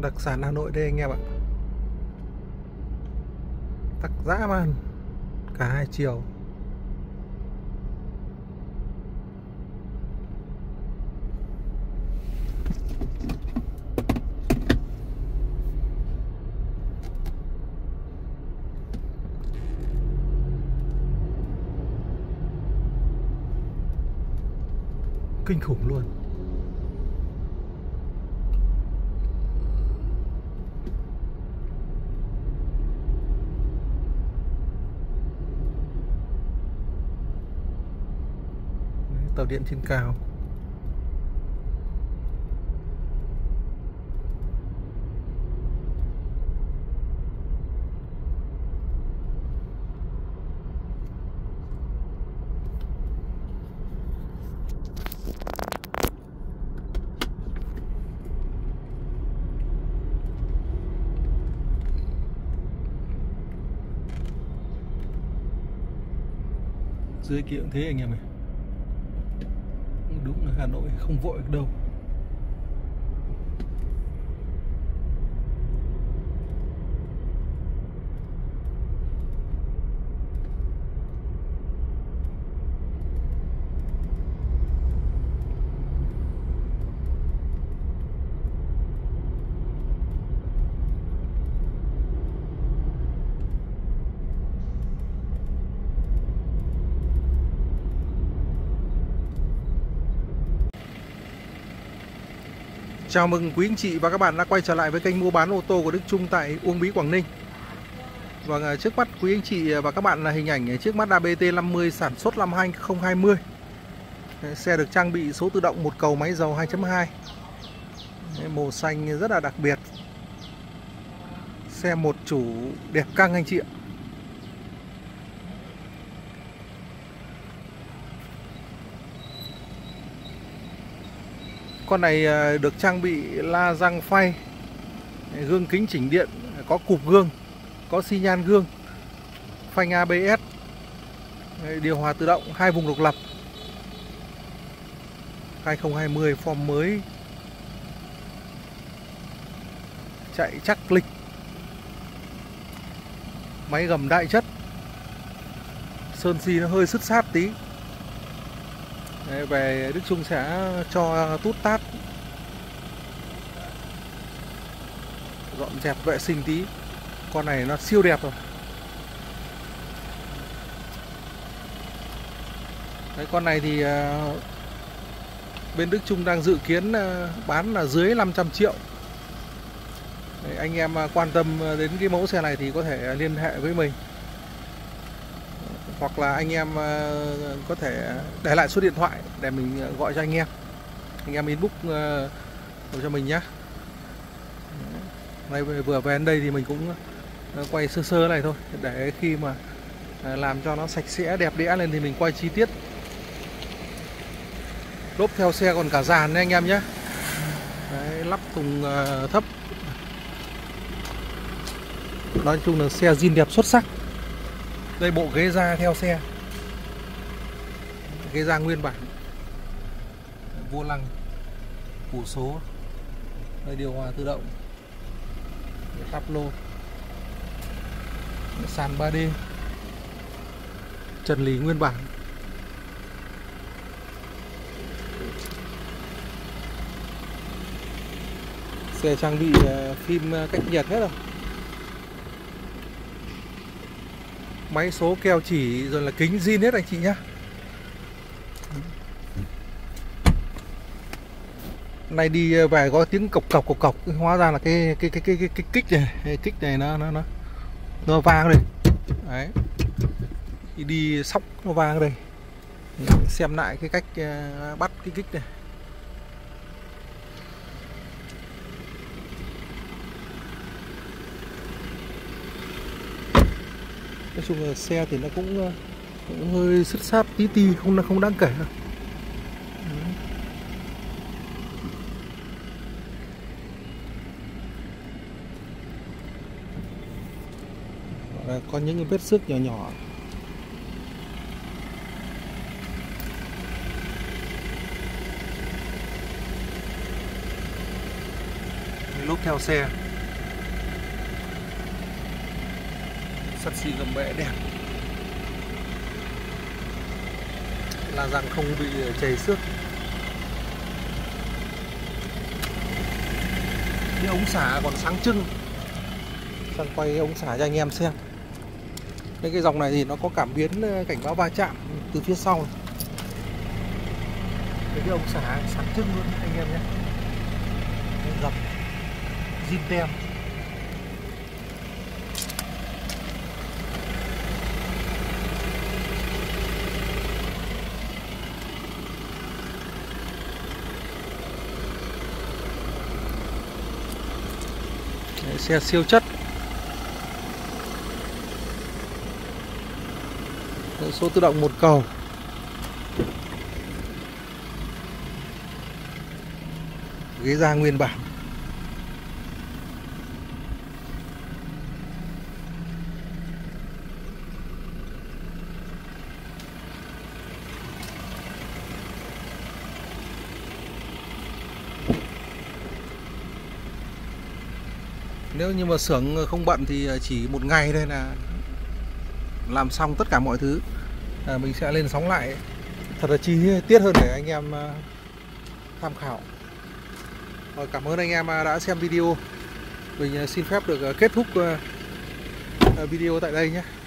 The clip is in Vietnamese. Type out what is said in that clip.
Đặc sản Hà Nội đây anh em ạ. Tắc dã man cả hai chiều. Kinh khủng luôn. Tàu điện trên cao. Dưới kia cũng thế anh em ơi. Đúng là Hà Nội không vội được đâu. Chào mừng quý anh chị và các bạn đã quay trở lại với kênh mua bán ô tô của Đức Trung tại Uông Bí, Quảng Ninh. Và trước mắt quý anh chị và các bạn là hình ảnh chiếc Mazda BT50 sản xuất năm 2020. Xe được trang bị số tự động một cầu máy dầu 2.2. Màu xanh rất là đặc biệt. Xe một chủ đẹp căng anh chị ạ. Con này được trang bị la răng phay, gương kính chỉnh điện, có cụp gương, có xi nhan gương, phanh ABS, điều hòa tự động, 2 vùng độc lập. 2020 form mới, chạy chắc lịch, máy gầm đại chất, sơn xi nó hơi sứt sát tí. Đấy, về Đức Trung sẽ cho tút tát, dọn dẹp vệ sinh tí. Con này nó siêu đẹp rồi. Đấy, con này thì bên Đức Trung đang dự kiến bán là dưới 500 triệu. Đấy, anh em quan tâm đến cái mẫu xe này thì có thể liên hệ với mình, hoặc là anh em có thể để lại số điện thoại để mình gọi cho anh em. Anh em inbox cho mình nhé. Đây, vừa về đến đây thì mình cũng quay sơ sơ này thôi, để khi mà làm cho nó sạch sẽ đẹp đẽ lên thì mình quay chi tiết. Lốp theo xe còn cả dàn đấy anh em nhé. Đấy, lắp thùng thấp. Nói chung là xe zin đẹp xuất sắc. Đây, bộ ghế da theo xe, ghế da nguyên bản, vô lăng, củ số, đây điều hòa tự động, tắp lô, sàn 3D, trần lì nguyên bản. Xe trang bị phim cách nhiệt hết rồi. Máy số keo chỉ rồi là kính zin hết anh chị nhé. Nay đi về có tiếng cộc cộc, hóa ra là cái kích này nó vang đây. Đấy. Đi sóc nó vang đây. Xem lại cái cách bắt cái kích này. Nói chung là xe thì nó cũng hơi sứt sát tí, không đáng kể đâu. Có những cái vết xước nhỏ nhỏ. Lốp theo xe, sắt xi gầm bệ đẹp, la răng không bị chảy xước. Cái ống xả còn sáng trưng. Sang quay ống xả cho anh em xem. Cái dòng này thì nó có cảm biến cảnh báo va chạm từ phía sau này. Cái ống xả sáng trưng luôn anh em nhé. Dập zin tem. Đấy, xe siêu chất. Đấy, số tự động một cầu. Ghế da nguyên bản. Nếu như mà xưởng không bận thì chỉ một ngày đây là làm xong tất cả mọi thứ. Mình sẽ lên sóng lại thật là chi tiết hơn để anh em tham khảo. Cảm ơn anh em đã xem video. Mình xin phép được kết thúc video tại đây nhé.